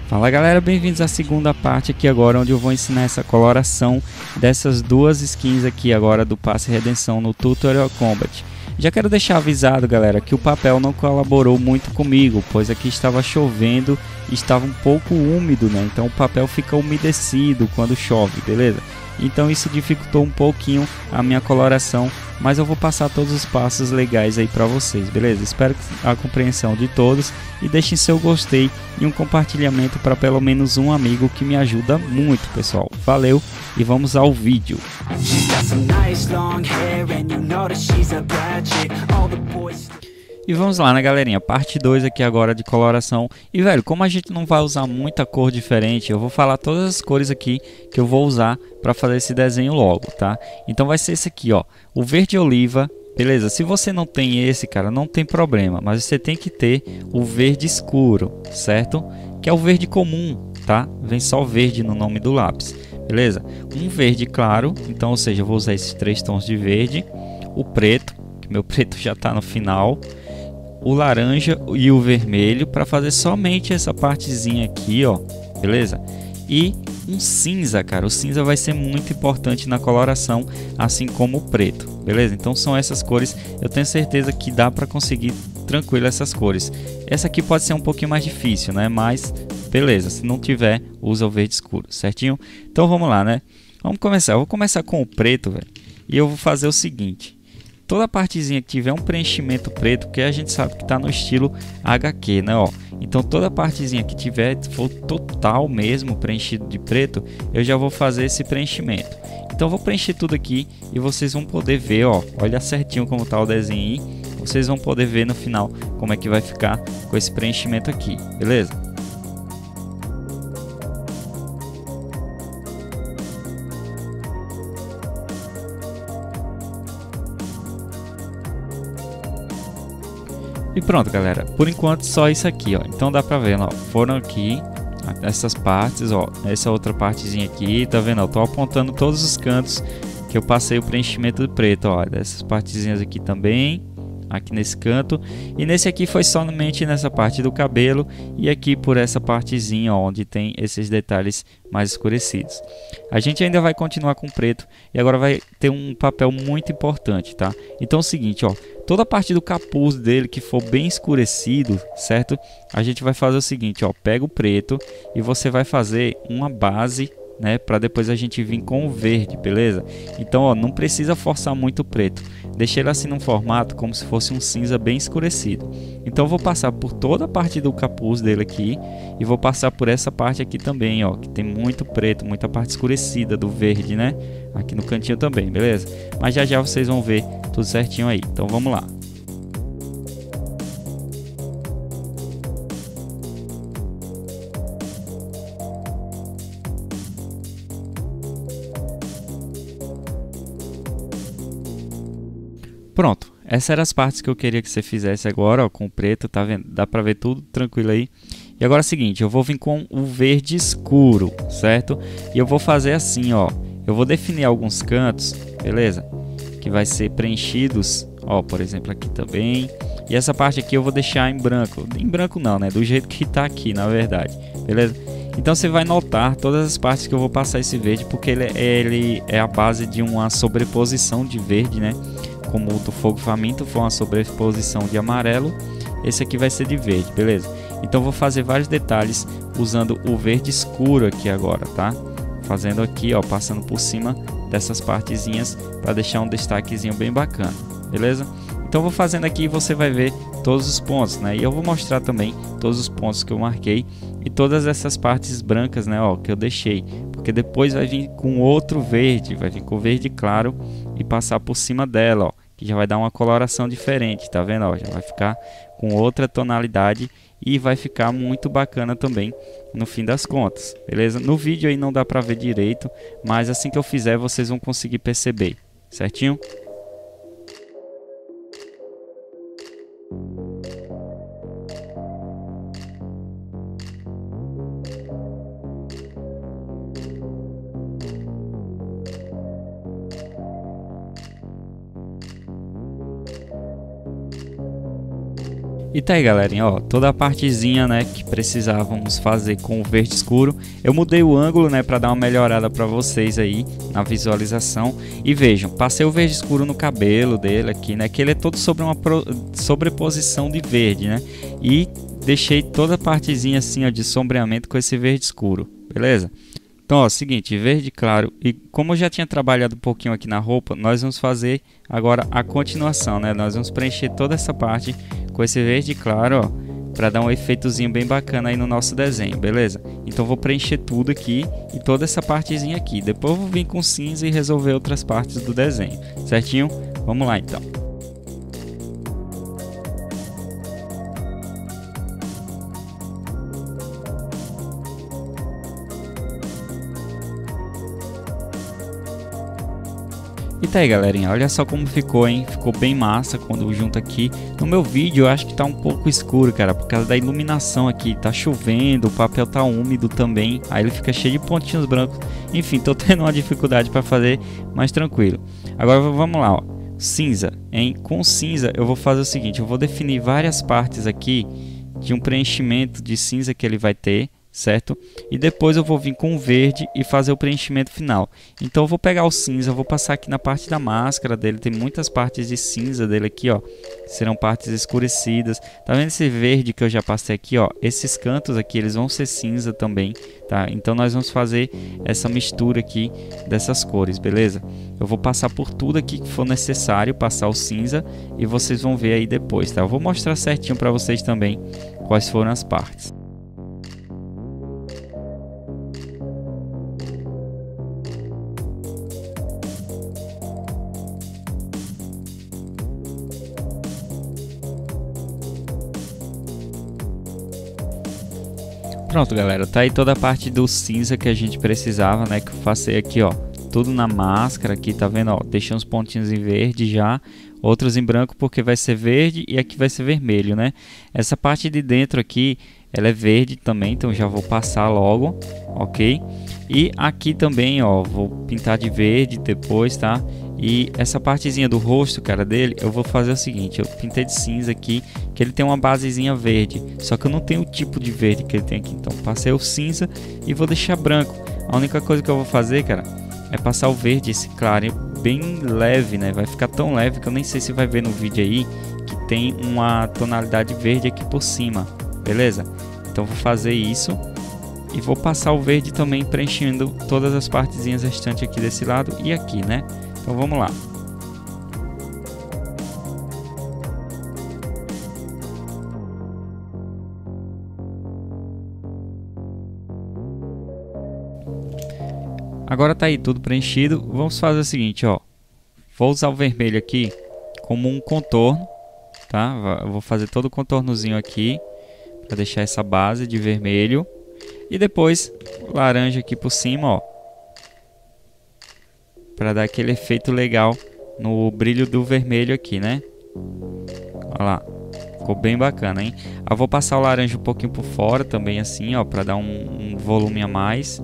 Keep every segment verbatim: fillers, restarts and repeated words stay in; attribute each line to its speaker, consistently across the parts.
Speaker 1: Fala galera, bem-vindos à segunda parte aqui agora, onde eu vou ensinar essa coloração dessas duas skins aqui agora do Passe Redenção no Tutorial Combat. Já quero deixar avisado galera que o papel não colaborou muito comigo, pois aqui estava chovendo e estava um pouco úmido, né? Então o papel fica umedecido quando chove, beleza? Então isso dificultou um pouquinho a minha coloração, mas eu vou passar todos os passos legais aí para vocês, beleza? Espero a compreensão de todos e deixem seu gostei e um compartilhamento para pelo menos um amigo, que me ajuda muito, pessoal. Valeu e vamos ao vídeo. E vamos lá, né, galerinha? Parte dois aqui agora de coloração. E, velho, como a gente não vai usar muita cor diferente, eu vou falar todas as cores aqui que eu vou usar para fazer esse desenho logo, tá? Então vai ser esse aqui, ó, o verde oliva, beleza? Se você não tem esse, cara, não tem problema, mas você tem que ter o verde escuro, certo? Que é o verde comum, tá? Vem só verde no nome do lápis, beleza? Um verde claro, então, ou seja, eu vou usar esses três tons de verde. O preto, que meu preto já tá no final. O laranja e o vermelho para fazer somente essa partezinha aqui, ó, beleza? E um cinza, cara, o cinza vai ser muito importante na coloração, assim como o preto, beleza? Então são essas cores, eu tenho certeza que dá para conseguir tranquilo essas cores. Essa aqui pode ser um pouquinho mais difícil, né? Mas beleza, se não tiver, usa o verde escuro, certinho? Então vamos lá, né? Vamos começar, eu vou começar com o preto, velho, e eu vou fazer o seguinte. Toda partezinha que tiver um preenchimento preto, porque a gente sabe que está no estilo H Q, né? Ó. Então toda partezinha que tiver, for total mesmo preenchido de preto, eu já vou fazer esse preenchimento. Então vou preencher tudo aqui e vocês vão poder ver, ó, olha certinho como tá o desenho aí. Vocês vão poder ver no final como é que vai ficar com esse preenchimento aqui, beleza? E pronto, galera, por enquanto só isso aqui, ó. Então dá pra ver, ó, foram aqui essas partes, ó, essa outra partezinha aqui, tá vendo? Eu tô apontando todos os cantos que eu passei o preenchimento de preto, ó, dessas partezinhas aqui também, aqui nesse canto, e nesse aqui foi somente nessa parte do cabelo e aqui por essa partezinha, ó, onde tem esses detalhes mais escurecidos. A gente ainda vai continuar com preto e agora vai ter um papel muito importante, tá? Então é o seguinte, ó, toda a parte do capuz dele que for bem escurecido, certo? A gente vai fazer o seguinte, ó, pega o preto e você vai fazer uma base, né, para depois a gente vir com o verde, beleza? Então, ó, não precisa forçar muito o preto, deixa ele assim num formato como se fosse um cinza bem escurecido. Então eu vou passar por toda a parte do capuz dele aqui e vou passar por essa parte aqui também, ó, que tem muito preto, muita parte escurecida do verde, né? Aqui no cantinho também, beleza? Mas já já vocês vão ver tudo certinho aí. Então vamos lá. Pronto, essas eram as partes que eu queria que você fizesse agora, ó, com o preto, tá vendo? Dá pra ver tudo tranquilo aí. E agora é o seguinte, eu vou vir com o verde escuro, certo? E eu vou fazer assim, ó, eu vou definir alguns cantos, beleza? Que vai ser preenchidos, ó, por exemplo aqui também. E essa parte aqui eu vou deixar em branco, em branco não, né? Do jeito que tá aqui, na verdade, beleza? Então você vai notar todas as partes que eu vou passar esse verde, porque ele, ele é a base de uma sobreposição de verde, né? Como o do fogo faminto foi uma sobreposição de amarelo, esse aqui vai ser de verde, beleza? Então vou fazer vários detalhes usando o verde escuro aqui agora, tá? Fazendo aqui, ó, passando por cima dessas partezinhas para deixar um destaquezinho bem bacana, beleza? Então vou fazendo aqui e você vai ver todos os pontos, né? E eu vou mostrar também todos os pontos que eu marquei e todas essas partes brancas, né, ó, que eu deixei, porque depois vai vir com outro verde, vai vir com verde claro e passar por cima dela, ó, que já vai dar uma coloração diferente, tá vendo? Ó, já vai ficar com outra tonalidade e vai ficar muito bacana também no fim das contas, beleza? No vídeo aí não dá pra ver direito, mas assim que eu fizer vocês vão conseguir perceber, certinho? E tá aí, galerinha, ó, toda a partezinha, né, que precisávamos fazer com o verde escuro. Eu mudei o ângulo, né, para dar uma melhorada para vocês aí na visualização. E vejam, passei o verde escuro no cabelo dele aqui, né, que ele é todo sobre uma sobreposição de verde, né? E deixei toda a partezinha assim, ó, de sombreamento com esse verde escuro, beleza? Então, ó, seguinte, verde claro, e como eu já tinha trabalhado um pouquinho aqui na roupa, nós vamos fazer agora a continuação, né? Nós vamos preencher toda essa parte com esse verde claro, ó, para dar um efeitozinho bem bacana aí no nosso desenho, beleza? Então vou preencher tudo aqui e toda essa partezinha aqui. Depois eu vou vir com cinza e resolver outras partes do desenho, certinho? Vamos lá então. E tá aí, galerinha, olha só como ficou, hein? Ficou bem massa quando junto aqui. No meu vídeo eu acho que tá um pouco escuro, cara, por causa da iluminação aqui. Tá chovendo, o papel tá úmido também, aí ele fica cheio de pontinhos brancos. Enfim, tô tendo uma dificuldade para fazer, mas tranquilo. Agora vamos lá, ó. Cinza, hein? Com cinza eu vou fazer o seguinte, eu vou definir várias partes aqui de um preenchimento de cinza que ele vai ter, certo? E depois eu vou vir com o verde e fazer o preenchimento final. Então eu vou pegar o cinza, vou passar aqui na parte da máscara dele, tem muitas partes de cinza dele aqui, ó, serão partes escurecidas. Tá vendo esse verde que eu já passei aqui, ó? Esses cantos aqui, eles vão ser cinza também, tá? Então nós vamos fazer essa mistura aqui dessas cores, beleza? Eu vou passar por tudo aqui que for necessário, passar o cinza, e vocês vão ver aí depois, tá? Eu vou mostrar certinho para vocês também quais foram as partes. Pronto, galera, tá aí toda a parte do cinza que a gente precisava, né, que eu passei aqui, ó, tudo na máscara aqui, tá vendo, ó, deixei uns pontinhos em verde já, outros em branco porque vai ser verde e aqui vai ser vermelho, né? Essa parte de dentro aqui, ela é verde também, então já vou passar logo, ok? E aqui também, ó, vou pintar de verde depois, tá? E essa partezinha do rosto, cara, dele, eu vou fazer o seguinte, eu pintei de cinza aqui, que ele tem uma basezinha verde, só que eu não tenho o tipo de verde que ele tem aqui, então passei o cinza e vou deixar branco. A única coisa que eu vou fazer, cara, é passar o verde, esse claro, bem leve, né? Vai ficar tão leve que eu nem sei se vai ver no vídeo aí, que tem uma tonalidade verde aqui por cima, beleza? Então vou fazer isso. E vou passar o verde também preenchendo todas as partezinhas restantes aqui desse lado e aqui, né? Então vamos lá. Agora tá aí tudo preenchido. Vamos fazer o seguinte, ó. Vou usar o vermelho aqui como um contorno, tá? Eu vou fazer todo o contornozinho aqui para deixar essa base de vermelho. E depois laranja aqui por cima, ó, para dar aquele efeito legal no brilho do vermelho aqui, né? Olha lá, ficou bem bacana, hein? Eu vou passar o laranja um pouquinho por fora também assim, ó, para dar um, um volume a mais.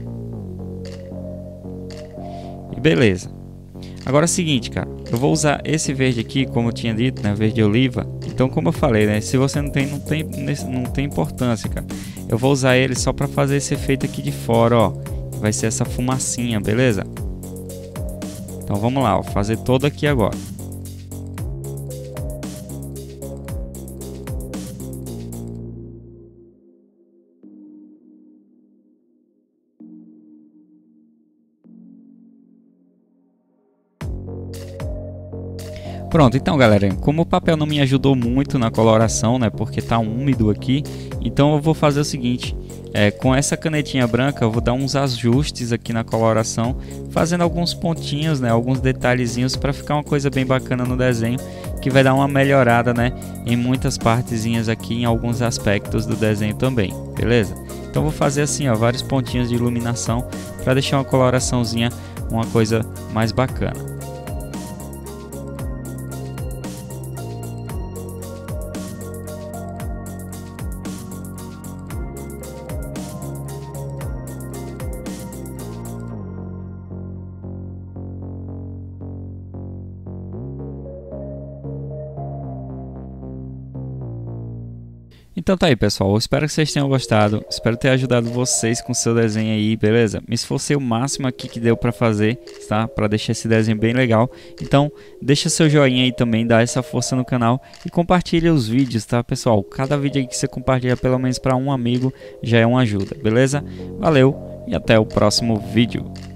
Speaker 1: E beleza. Agora é o seguinte, cara, eu vou usar esse verde aqui, como eu tinha dito, né, verde oliva. Então, como eu falei, né, se você não tem, não tem, não tem importância, cara. Eu vou usar ele só para fazer esse efeito aqui de fora, ó. Vai ser essa fumacinha, beleza? Então vamos lá, ó, fazer todo aqui agora. Pronto, então galera, como o papel não me ajudou muito na coloração, né, porque tá úmido aqui, então eu vou fazer o seguinte, é, com essa canetinha branca eu vou dar uns ajustes aqui na coloração, fazendo alguns pontinhos, né, alguns detalhezinhos para ficar uma coisa bem bacana no desenho, que vai dar uma melhorada, né, em muitas partezinhas aqui, em alguns aspectos do desenho também, beleza? Então vou fazer assim, ó, vários pontinhos de iluminação para deixar uma coloraçãozinha, uma coisa mais bacana. Então tá aí, pessoal, eu espero que vocês tenham gostado, espero ter ajudado vocês com o seu desenho aí, beleza? Me esforcei o máximo aqui que deu pra fazer, tá? Pra deixar esse desenho bem legal. Então, deixa seu joinha aí também, dá essa força no canal e compartilha os vídeos, tá, pessoal? Cada vídeo aí que você compartilha pelo menos pra um amigo já é uma ajuda, beleza? Valeu e até o próximo vídeo.